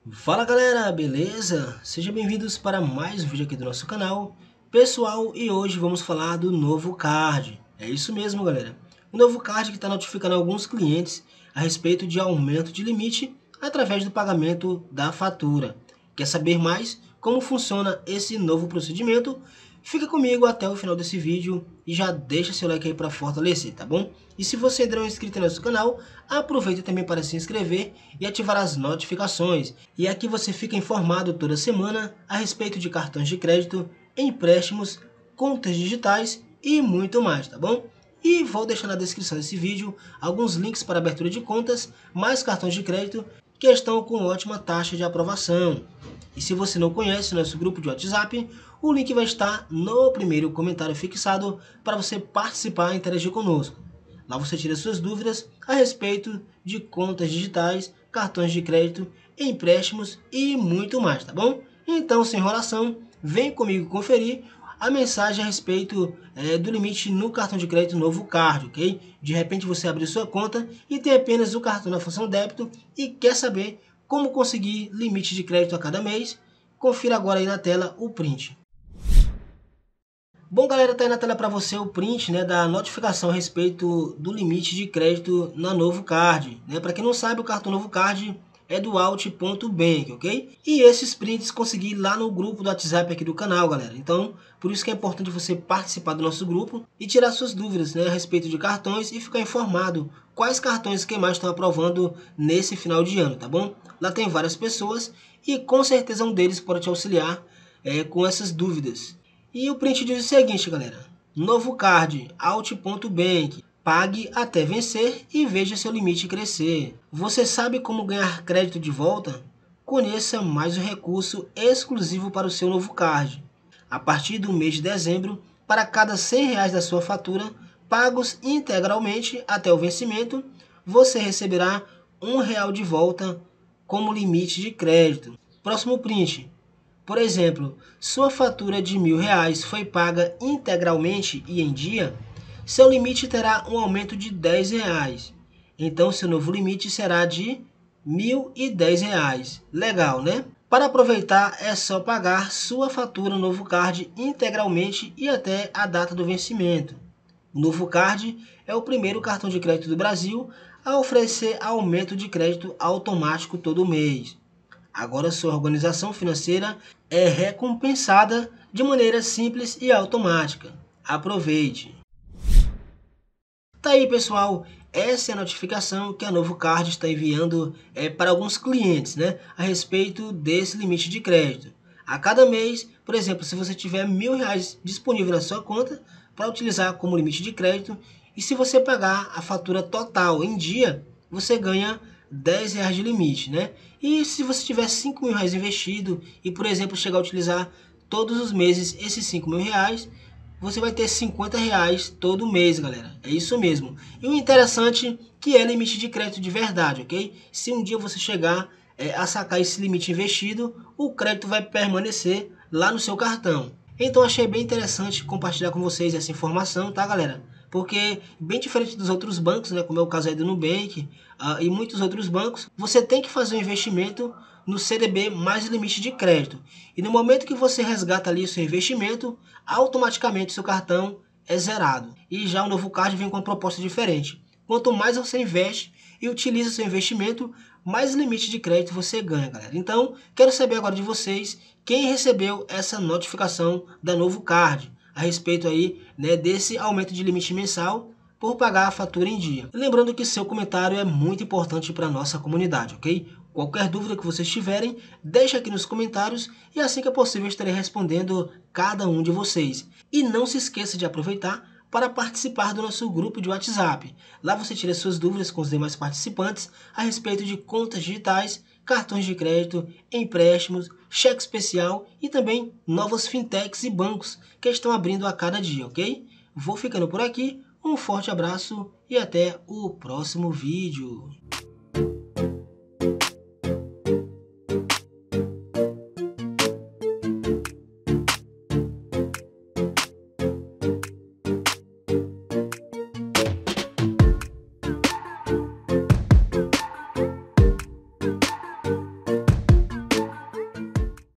Fala galera, beleza? Sejam bem-vindos para mais um vídeo aqui do nosso canal. Pessoal, e hoje vamos falar do novo card. É isso mesmo galera, o novo card que está notificando alguns clientes a respeito de aumento de limite através do pagamento da fatura. Quer saber mais como funciona esse novo procedimento? Fica comigo até o final desse vídeo e já deixa seu like aí para fortalecer, tá bom? E se você ainda não é inscrito no nosso canal, aproveita também para se inscrever e ativar as notificações. E aqui você fica informado toda semana a respeito de cartões de crédito, empréstimos, contas digitais e muito mais, tá bom? E vou deixar na descrição desse vídeo alguns links para abertura de contas, mais cartões de crédito que estão com ótima taxa de aprovação. E se você não conhece o nosso grupo de WhatsApp, o link vai estar no primeiro comentário fixado para você participar e interagir conosco. Lá você tira suas dúvidas a respeito de contas digitais, cartões de crédito, empréstimos e muito mais, tá bom? Então, sem enrolação, vem comigo conferir a mensagem a respeito do limite no cartão de crédito novo card, ok? De repente você abre sua conta e tem apenas o cartão na função débito e quer saber como conseguir limite de crédito a cada mês. Confira agora aí na tela o print. Bom galera, tá aí na tela para você o print da notificação a respeito do limite de crédito na Novo Card. Para quem não sabe, o cartão Novo Card é do Alt.bank, ok? E esses prints consegui lá no grupo do WhatsApp aqui do canal, galera. Então, por isso que é importante você participar do nosso grupo e tirar suas dúvidas a respeito de cartões e ficar informado quais cartões que mais estão aprovando nesse final de ano, tá bom? Lá tem várias pessoas e com certeza um deles pode te auxiliar com essas dúvidas. E o print diz o seguinte, galera. Novo card, Alt.bank. Pague até vencer e veja seu limite crescer. Você sabe como ganhar crédito de volta? Conheça mais um recurso exclusivo para o seu novo card. A partir do mês de dezembro, para cada R$100 da sua fatura, pagos integralmente até o vencimento, você receberá R$1 de volta como limite de crédito. Próximo print. Por exemplo, sua fatura de R$1.000 foi paga integralmente e em dia, seu limite terá um aumento de R$10. Então, seu novo limite será de R$1.010. Legal, né? Para aproveitar, é só pagar sua fatura no Novo Card integralmente e até a data do vencimento. O Novo Card é o primeiro cartão de crédito do Brasil a oferecer aumento de crédito automático todo mês. Agora sua organização financeira é recompensada de maneira simples e automática. Aproveite! Tá aí pessoal, essa é a notificação que a Novo Card está enviando para alguns clientes a respeito desse limite de crédito. A cada mês, por exemplo, se você tiver R$1.000 disponível na sua conta para utilizar como limite de crédito, e se você pagar a fatura total em dia, você ganha R$10 de limite, E se você tiver R$5.000 investido e, por exemplo, chegar a utilizar todos os meses esses R$5.000, você vai ter R$50 todo mês, galera. É isso mesmo. E o interessante é que é limite de crédito de verdade, ok? Se um dia você chegar a sacar esse limite investido, o crédito vai permanecer lá no seu cartão. Então achei bem interessante compartilhar com vocês essa informação, tá galera? Porque bem diferente dos outros bancos, como é o caso aí do Nubank e muitos outros bancos, você tem que fazer um investimento no CDB mais limite de crédito. E no momento que você resgata ali o seu investimento, automaticamente seu cartão é zerado. E já o Novo Card vem com uma proposta diferente. Quanto mais você investe e utiliza seu investimento, mais limite de crédito você ganha, galera. Então, quero saber agora de vocês, quem recebeu essa notificação da Novo Card a respeito aí, desse aumento de limite mensal por pagar a fatura em dia. Lembrando que seu comentário é muito importante para a nossa comunidade, ok? Qualquer dúvida que vocês tiverem, deixa aqui nos comentários e assim que é possível estarei respondendo cada um de vocês. E não se esqueça de aproveitar para participar do nosso grupo de WhatsApp. Lá você tira suas dúvidas com os demais participantes a respeito de contas digitais, cartões de crédito, empréstimos, cheque especial e também novas fintechs e bancos que estão abrindo a cada dia, ok? Vou ficando por aqui, um forte abraço e até o próximo vídeo.